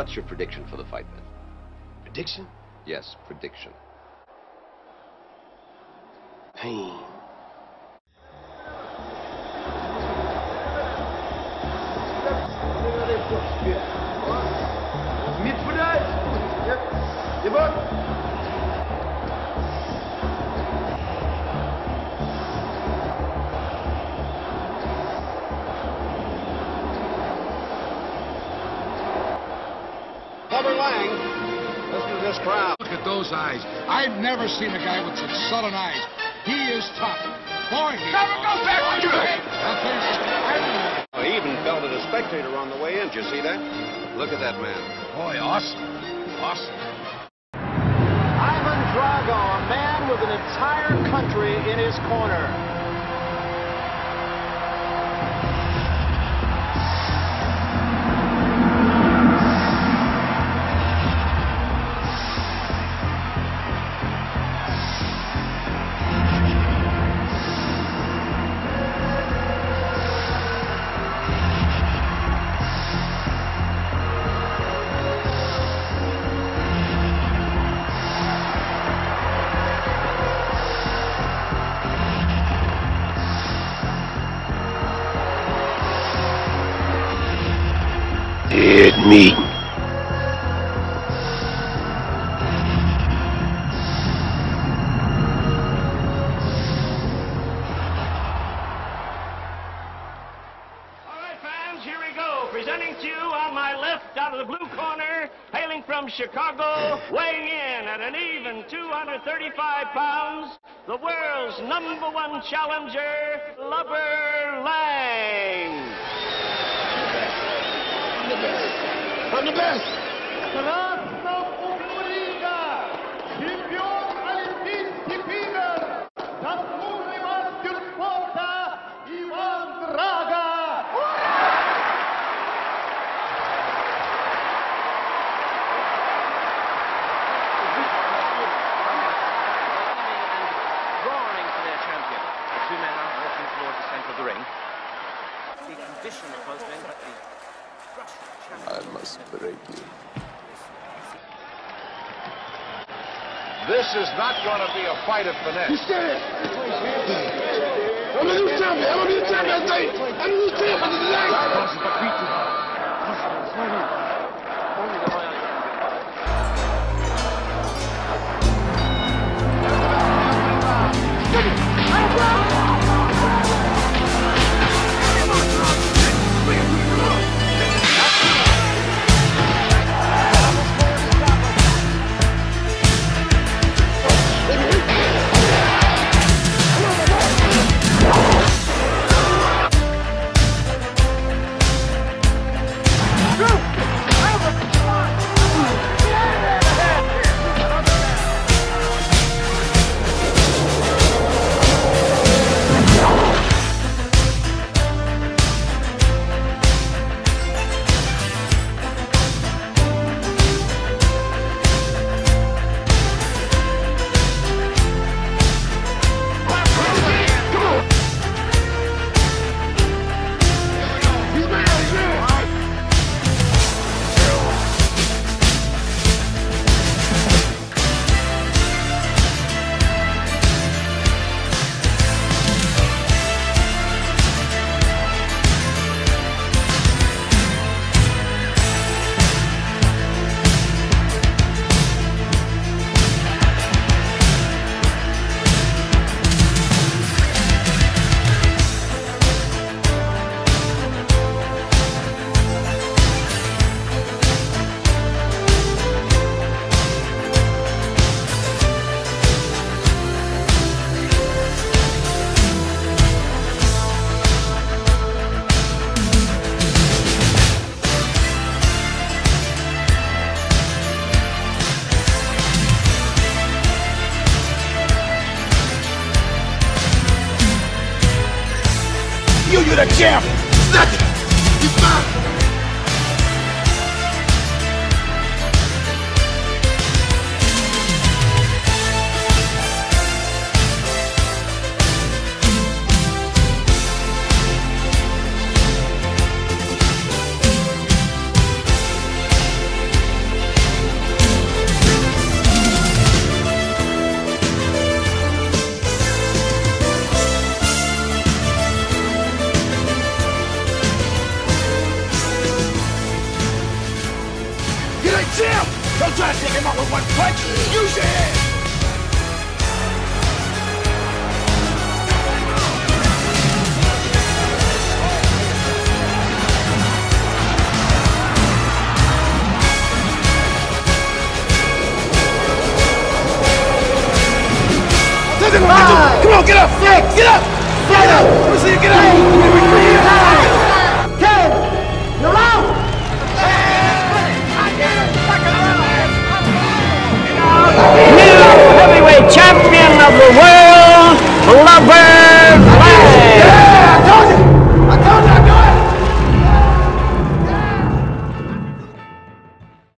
What's your prediction for the fight, then? Prediction? Yes, prediction. Pain. Clubber Lang, listen to this crowd. Look at those eyes. I've never seen a guy with such sullen eyes. He is tough. Boy, he Never go back on your head. He even belted a spectator on the way in. Did you see that? Look at that man. Boy, awesome. Awesome. Ivan Drago, a man with an entire country in his corner. Dead meat. Presenting to you on my left, out of the blue corner, hailing from Chicago, weighing in at an even 235 pounds, the world's #1 challenger, Clubber Lang. I'm the best. I must break you. This is not going to be a fight of finesse. You said it. I'm a new champion. I'm a new champion. I'm a new champion today. You're the champ! Snatch it! He's mine! Don't try to take him out with one punch. Use your head. Come on, get up! 6, get up! Get up! Let me see you get up!